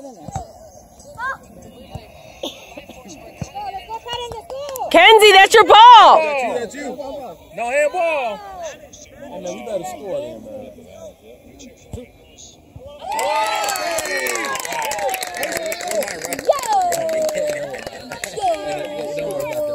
Kenzie, that's your ball. That's you. No handball. Oh, man, we better score then, man.